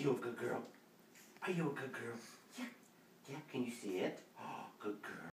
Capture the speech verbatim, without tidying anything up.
you a good girl? Are you a good girl? Yeah. Yeah, can you see it? Oh, good girl.